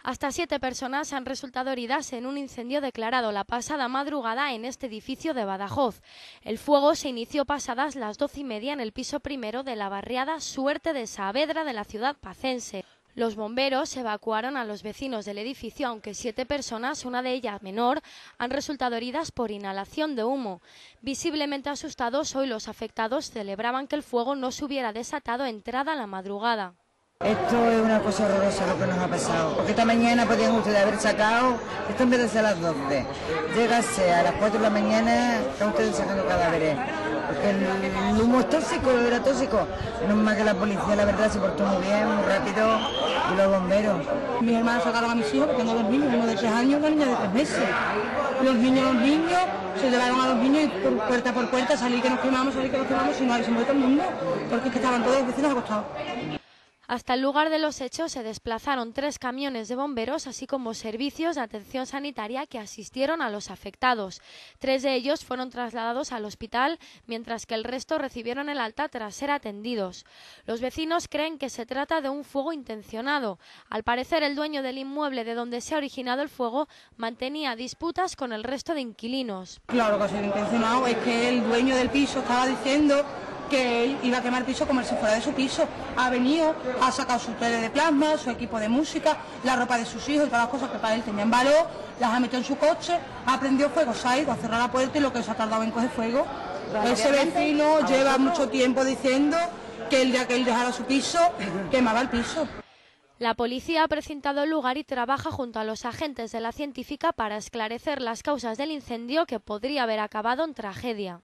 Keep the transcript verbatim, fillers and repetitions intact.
Hasta siete personas han resultado heridas en un incendio declarado la pasada madrugada en este edificio de Badajoz. El fuego se inició pasadas las doce y media en el piso primero de la barriada Suerte de Saavedra de la ciudad pacense. Los bomberos evacuaron a los vecinos del edificio, aunque siete personas, una de ellas menor, han resultado heridas por inhalación de humo. Visiblemente asustados, hoy los afectados celebraban que el fuego no se hubiera desatado entrada la madrugada. Esto es una cosa horrorosa lo que nos ha pasado, porque esta mañana podían ustedes haber sacado, esto en vez de ser a las doce, llegase a las cuatro de la mañana, están ustedes sacando cadáveres, porque el, el humo es tóxico, era tóxico. No es más que la policía, la verdad, se portó muy bien, muy rápido, y los bomberos. Mis hermanos sacaron a mis hijos, que tengo dos niños, uno de tres años y una niña de tres meses. Los niños, los niños, se llevaron a los niños y por puerta por puerta, salir que nos quemamos, salir que nos quemamos, y no se muere todo el mundo, porque es que estaban todos los vecinos acostados. Hasta el lugar de los hechos se desplazaron tres camiones de bomberos, así como servicios de atención sanitaria que asistieron a los afectados. Tres de ellos fueron trasladados al hospital, mientras que el resto recibieron el alta tras ser atendidos. Los vecinos creen que se trata de un fuego intencionado. Al parecer, el dueño del inmueble de donde se ha originado el fuego mantenía disputas con el resto de inquilinos. Claro que ha sido intencionado, es que el dueño del piso estaba diciendo que él iba a quemar el piso como si fuera de su piso. Ha venido, ha sacado su tele de plasma, su equipo de música, la ropa de sus hijos y todas las cosas que para él tenían valor, las ha metido en su coche, ha prendido fuego, se ha ido a cerrar la puerta y lo que se ha tardado en coger fuego. Ese vecino lleva mucho tiempo diciendo que el día que él dejara su piso, quemaba el piso. La policía ha precintado el lugar y trabaja junto a los agentes de la científica para esclarecer las causas del incendio que podría haber acabado en tragedia.